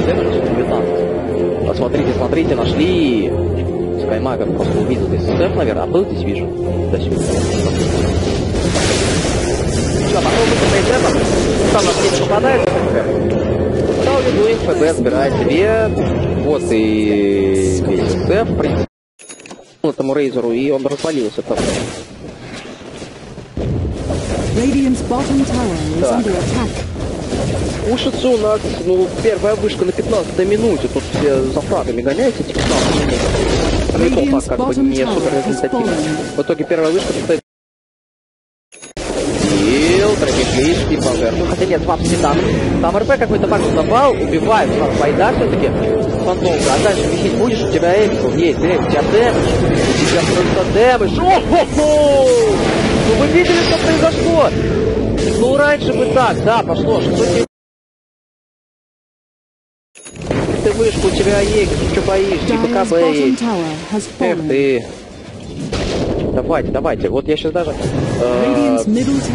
дэмэдж 19. Посмотрите, смотрите, нашли. Скаймага просто увидел здесь СФ, наверное, а был здесь, вижу. Да, сюда. Что, пошел на СФ, там нас не попадает в СФ. Стал Видуинг, ФБ забирает себе. Вот и весь СФ, в принципе. Этому Рейзеру, и он развалился там. Так. Ушицы у нас, ну, первая вышка на 15-й минуте. Тут все за фрагами гоняются, эти 15 минут. Так, как бы не супер результативно. В итоге первая вышка стоит. Тропиклийский павер. Ну, хотя нет, вапси там. Там РП какой-то баг напал, убивает у нас байда все-таки. Фантомка. А дальше висеть будешь, у тебя Эпикл есть, у тебя дэмэдж. У тебя просто дэмэдж. О-хо-хо! Ну вы видели, что произошло? Ну раньше бы так, да, пошло. Что ты вышку, у тебя есть, что боишься, и БКБ есть. Эх ты. Давайте, давайте. Вот я сейчас даже... Ой-ой-ой,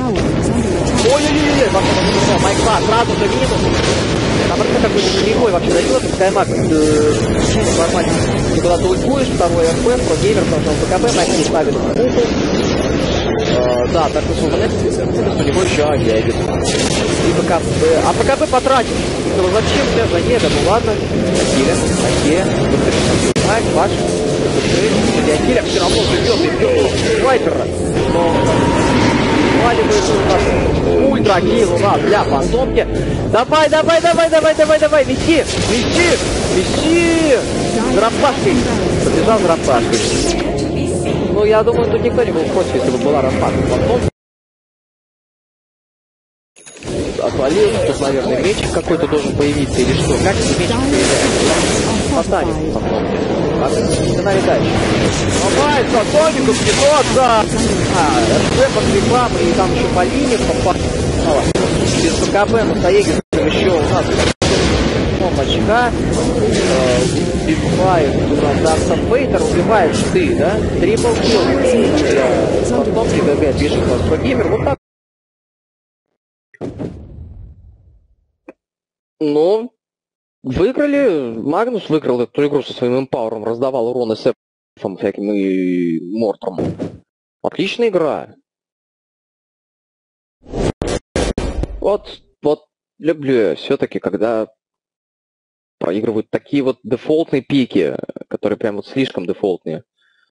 Майкла, сразу же минус. Там это как бы никакой вообще дает, Скаймаг нормально. Ты куда-то ультуешь, второй РП, про геймер, потому что он БКБ, Майк не ставит муху. Да, так что у него еще агент. И БКБ. А БКБ потратил. Ну зачем тебя за не? Да ну ладно. Такие. Майк, ваш. Акиля все равно живет и бьет снайпера. Но сваливает у нас ультра-килл у нас для фантомки. Давай, давай, давай, давай, давай, давай, виси, виси, виси. С рапашкой. Побежал с рапашкой. Ну, я думаю, тут никто не был против, если бы была рапашка. Фантом отвалился, тут, наверное, мечик какой-то должен появиться или что. Как это мечик появляется? Фаталит фантомки. А ты налетаешь. Давай, Сатонику птица! РП под рекламой, и там еще по линии попало. Без ПКБ, но Таегер еще у нас помощка. Убивает у нас Дарса Фейтер, убиваешь ты, да? Трипл килл. Фантомки ГГ пишет у нас про геймер. Вот так. Ну... Выиграли, Магнус выиграл эту игру со своим эмпауэром, раздавал урон СФ-ом всяким и Мортром. Отличная игра. Вот люблю я все-таки, когда проигрывают такие вот дефолтные пики, которые прям вот слишком дефолтные.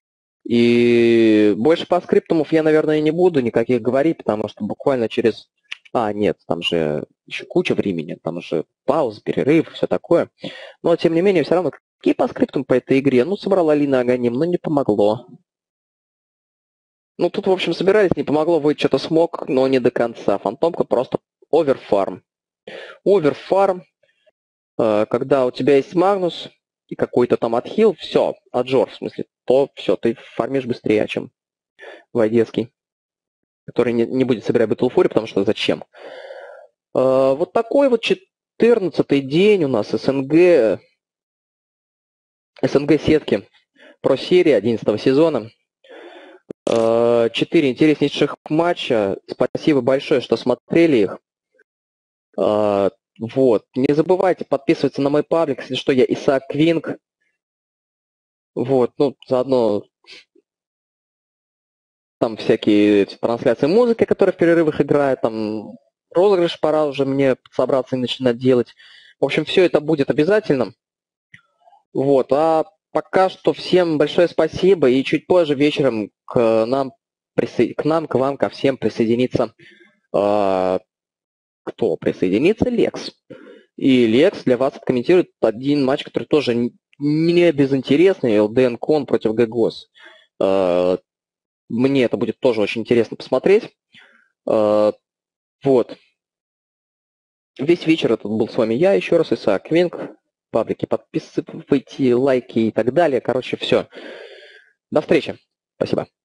И больше по скриптумов я, наверное, не буду никаких говорить, потому что буквально через... нет, там же еще куча времени, там же пауз, перерыв, все такое. Но, тем не менее, все равно, какие по скриптам по этой игре? Ну, собрала Алина Аганим, но не помогло. Ну, тут, в общем, собирались, не помогло, Войд что-то смог, но не до конца. Фантомка просто оверфарм. Оверфарм, когда у тебя есть Магнус и какой-то там отхил, все, отжор, в смысле, то все, ты фармишь быстрее, чем Войдецкий, который не будет собирать Battle Fury, потому что зачем? Вот такой вот 14-й день у нас СНГ сетки про серии 11 сезона. 4 интереснейших матча. Спасибо большое, что смотрели их. Вот. Не забывайте подписываться на мой паблик, если что, я Исаак Квинг. Вот, ну, заодно там всякие трансляции музыки, которые в перерывах играют, там розыгрыш пора уже мне собраться и начинать делать. В общем, все это будет обязательно. Вот, а пока что всем большое спасибо, и чуть позже вечером к вам, ко всем присоединится кто? Присоединится Лекс. И Лекс для вас откомментирует один матч, который тоже не безинтересный, LDN Con против ГГОС. Мне это будет тоже очень интересно посмотреть. Вот. Весь вечер это был с вами я, еще раз, Исаак Квинг. Паблики подписывайте, лайки и так далее. Короче, все. До встречи. Спасибо.